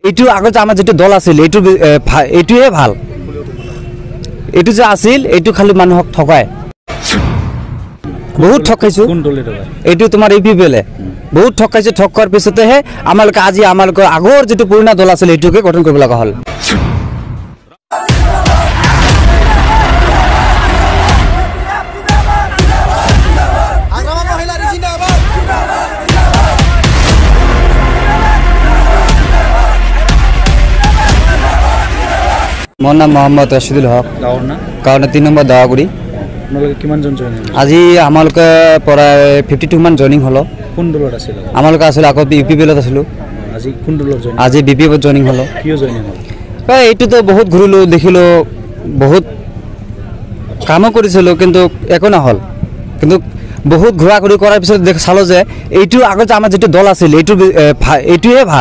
এইটো আগত আমাৰ যেটো দল আছিল এইটোহে ভাল এইটো যে আছিল এইটো খালি মানুহক ঠকায় বহুত ঠকাইছো কোন দলে ঠকায় এইটো তোমাৰ BPF বহুত ঠকাইছে ঠকাৰ পিছতেহে আমালকে আজি আমালকে আগৰ যেটো পুৰণা দল আছিল এইটোকে গঠন কৰিব লগা হল मोर नाम मोहम्मद रशीदुल हक गाँव 3 नम्बर दावागुड़ी আজি আমালকে প্ৰায় 52 মান জয়নিং হলো কোন দলত আছিল আমালকে আছিল আগত UPP লত আছিল আজি কোন দলত জয়নিং আজি BPF জয়নিং হলো কিয় জয়নিং হল এইটো তো বহুত ঘুৰিলো দেখিলো বহুত কাম কৰিছিল কিন্তু একো না হল কিন্তু বহুত ঘোৰা ঘুৰি কৰাৰ পিছত দেখ চালো যে এইটো আগত আমাৰ যেটো দল আছিল এইটোহে ভাল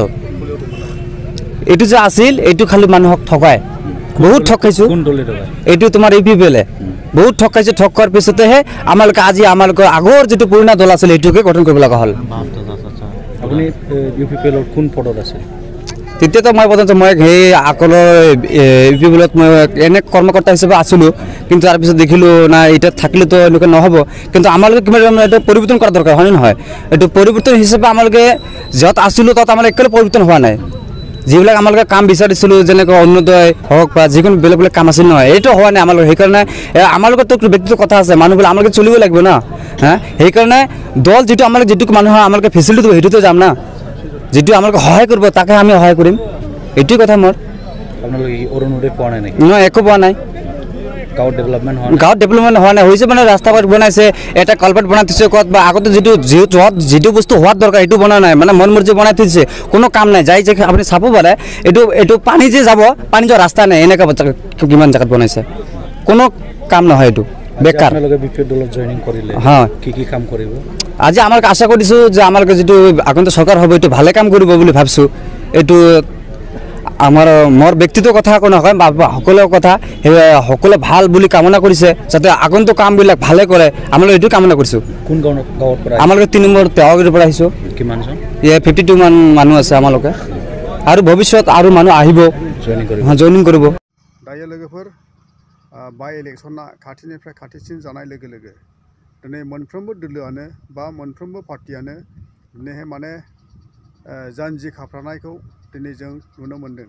এইটো যে আছিল এইটো খালি মানুহক ঠকায় বহুত ঠকাইছো কোন দলে ঠকায় এইটো তোমাৰ BPF বহুত ঠকাইছে ঠকাৰ পিছতেহে আমালকে আজি আমালকে আগৰ যেটো পুৰণা দল আছিল এইটোকে গঠন কৰিব লগা হল আপুনি UPP লৰ কোন পদত আছিল তেতিয়া তো মই পদত মই এই আকলৰ UPP লত মই এনে কৰ্মকৰ্তা হিচাপে আছিলো কিন্তু তাৰ পিছত দেখিলো না এটা থাকিলে তো এনেকা নহব কিন্তু আমালকে কিমান এটা পৰিৱৰ্তন কৰা দৰকাৰ হয় নহয় এটো পৰিৱৰ্তন হিচাপে আমালকে যত আছিলো তত আমাৰ একলে পৰিৱৰ্তন হোৱা নাই যিবিলাক আমালকে কাম বিচাৰিছিল যেনেকৈ অন্যদয় হওক বা যিকোনো বেলেগ বেলেগ কাম আছিল নহয় এইটো হোৱা নাই আমালকে সেইকাৰণে আমালকে তো ব্যক্তিগত কথা আছে মানুহবিলাক আমালকে চলিব লাগিব না সেইকাৰণে দল যেটো আমালকে যেটো মানুহ আমালকে ফেচিলিটি হেতুতে যাম না যেটো আমালকে সহায় কৰিব তাকে আমি সহায় কৰিম এইটোই কথা মোৰ আপোনালোকে অৰুণোদয় পোৱা নাই নেকি নহয় একো পোৱা নাই গাঁও ডেভেলপমেন্ট হোৱা নাই হৈছে মানে ৰাস্তা ঘাট বনাইছে এটা কালভাৰ্ট বনাই থৈছে কত বা আগতে যেটো বস্তু হোৱাৰ দৰকাৰ এইটো বনা নাই মানে মন মৰ্জি বনাই থৈছে কোনো কাম নাই যাই যে আপুনি চাব পাৰে এইটো পানী যে যাব পানী যোৱা ৰাস্তা নাই এনেকা কিমান জায়গাত বনাইছে কোনো কাম নহয় এইটো বেকাৰ আপোনালোকে BPF দলত জয়নিং কৰিলে কি কাম কৰিব আজি আমালকে আশা কৰিছো যে আমালকে যেটো আগন্তুক চৰকাৰ হ'ব এইটো ভালে কাম কৰিব বুলি ভাবছো এইটো আমার মোর ব্যক্তিগত কথা কোনো নহয় সকলের কথা সকলে ভাল বুলি কামনা কৰিছে যাতে আগন্তুক কামবিলাক ভালে কৰে আমরা এইটো কামনা কৰিছো কোন গাঁৱৰ পৰা আমালকে 3 নম্বৰ তেওগিৰ পৰা আহিছো কিমান জন 52 মান মানুহ আছে আমালকে আৰু ভৱিষ্যত আৰু মানুহ আহিব জয়নিং কৰিব दायो लोगोफोर बाय इलेक्शना खाथिनिफ्राय खाथिसिन जानाय लोगो लोगो दिनै मोनफ्रोमबो दोलोआनो बा मोनफ्रोमबो पार्टियानो दिनैहाय माने जानजि खाफ्रानायखौ दिनै जों नुनो मोनदों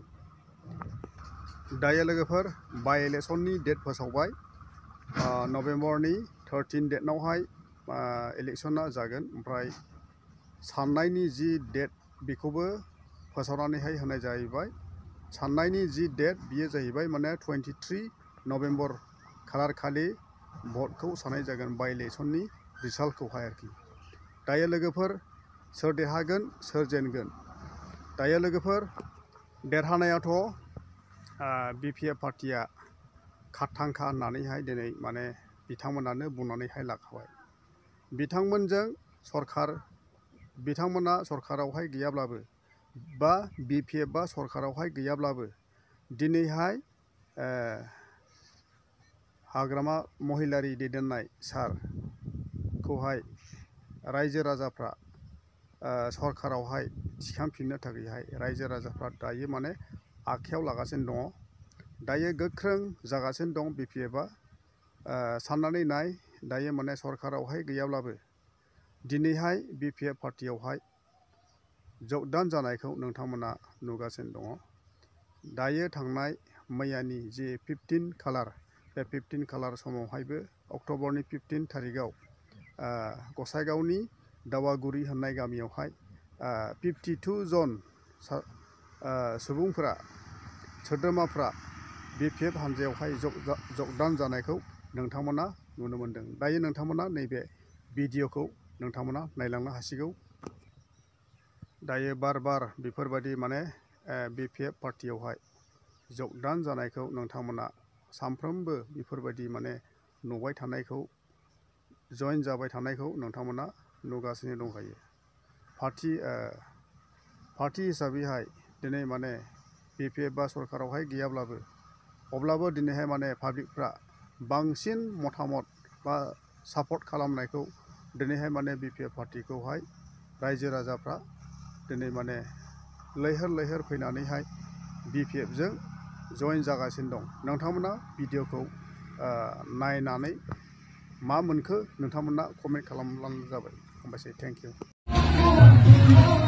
दायो लोगोफोर बाय इलेक्शननि डेट फोसावबाय नभेम्बरनि 13 डेटनावहाय इलेक्शना जागोन ओमफ्राय साननायनि जि डेट बेखौबो फोसावनानैहाय होनाय जाहैबाय साननायनि जि डेट बियो जाहैबाय माने 23 नभेम्बर खालार खालि भटखौ साननाय जागोन बाय इलेक्शननि रिजाल्टखौहाय आरोखि दायो लोगोफोर सोर देरहागोन सोर जेनगोन दायो लोगोफोर देरहानायाथ' BPF पार्टिया खारथांखा होननानैहाय दिनै माने बिथांमोनानो बुंनानैहाय लाखाबाय बिथांमोना सरकारावहाय गैयाब्लाबो बा BPF बा सरकारावहाय गैयाब्लाबो दिनैहाय हाग्रामा महिलारि दैदेननाय सारखौहाय रायजो राजाफ्रा सरकारावहाय थिखांफिननो थाखायहाय रायजो राजाफ्रा दायो माने आखायाव लागासिनो दङ दायो गोख्रों जागासिनो दं BPFआ साननानै नाय दायो माने सरकारावहाय गैयाब्लाबो दिनैहाय BPF पार्टियावहाय जगदान जानायखौ नोंथांमोना नुगासिनो दङ दायो थांनाय मैयानि जे 15 खालार बे 15 खालार समावहायबो अक्ट'बरनि 15 थारिखआव गसाइगावनि दावागुरि होननाय गामियावहाय 52 जन सुबुंफोरा सोद्रोमाफ्रा BPF हानजायावहाय जगदान जानायखौ नोंथांमोना नुनो मोनदों दायो नोंथांमोना नैबे भिडिअखौ नोंथांमोना नायलांनो हासिगौ दायो बार बार बेफोरबायदि माने BPF पार्टियावहाय जगदान जानायखौ नोंथांमोना सानफ्रोमबो बेफोरबायदि माने नुबाय थानायखौ जइन जाबाय थानायखौ नोंथांमोना नुगासिनो दंखायो पार्टी हिसाबैहाय दिनै माने BPF बा सरकारावहाय गैयाब्लाबो अब्लाबो दिनैहाय माने पाब्लिकफ्रा बांसिन मतामत बा सापर्ट खालामनायखौ दिनैहाय माने BPF पार्टिखौहाय रायजो राजाफ्रा दिनै माने लैहोर लैहोर फैनानैहाय BPF जों जइन जागासिनो दं। नोंथांमोना भिडिअखौ नायनानै मा मोनखो नोंथांमोना कमेन्ट खालामब्लानो जाबाय। हामबायसै, थेंक इउ।